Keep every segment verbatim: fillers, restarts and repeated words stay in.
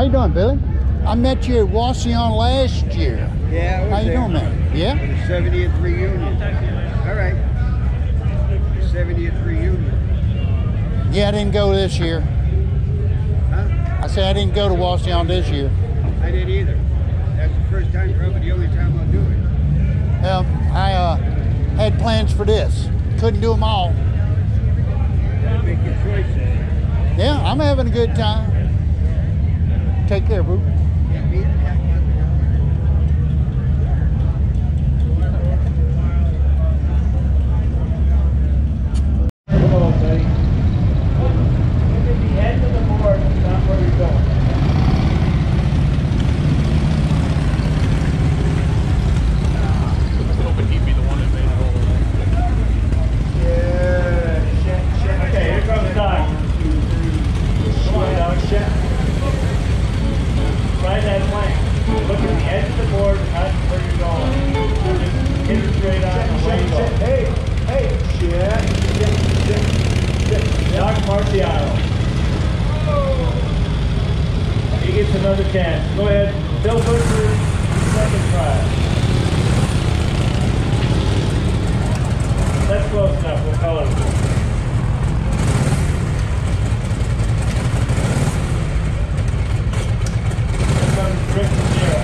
you doing, Billy? I met you at Wauseon last year. Yeah, I was How you there. doing, man? Yeah? For the seventieth reunion. All right. seventieth reunion. Yeah, I didn't go this year. Huh? I said I didn't go to Wauseon this year. I didn't either. That's the first time, probably the only time I'll do it. Well, I uh, had plans for this. Couldn't do them all. Gotta make your choices. Yeah, I'm having a good time. Take care, boo. Yeah, me and Pat. Hello, buddy. Look at the end of the board, not where you're going. Hoping he'd be the one that made it all the way. Yeah. Check, check. Okay, here comes Doc. Come on, Doc. Check. Try that plank. Look at the edge of the board, not where you're going. Just hit it straight on the way you go. Hey, hey, check, check, check, check. Doc Marciano. He gets another chance. Go ahead. Bill Butcher, second try. That's close enough. We'll call it. Here comes Rick Zero.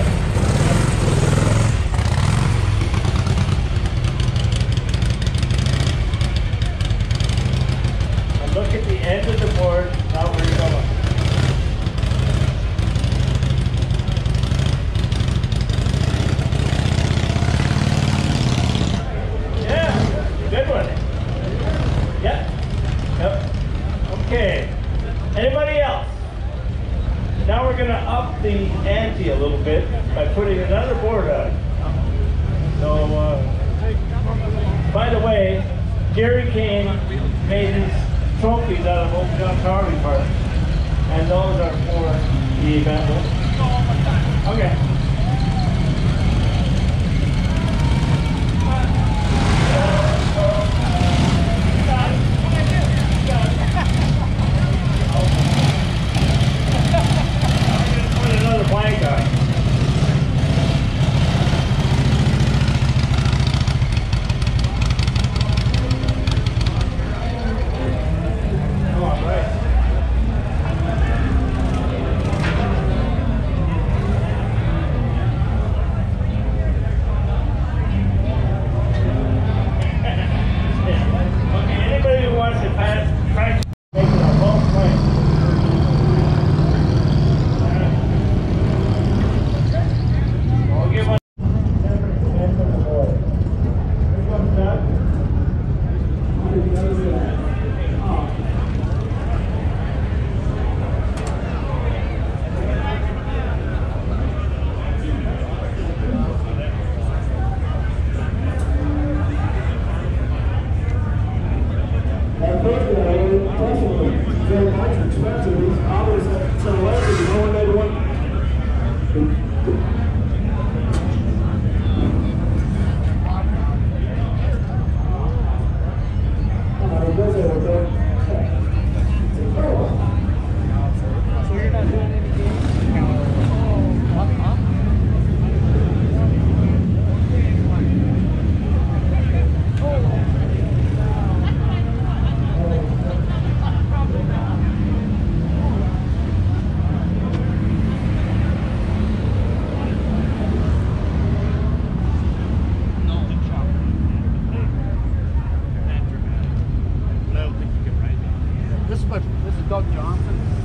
And look at the end of the board, not where you're going. Yeah, good one. Yep. Yep. Okay. Anybody else? Now we're going to up the ante a little bit by putting another board on. So, uh, by the way, Gary Kane made his trophies out of old John Harley parts, and those are for the event. Okay. Put another blank on. This is Doug Johnson.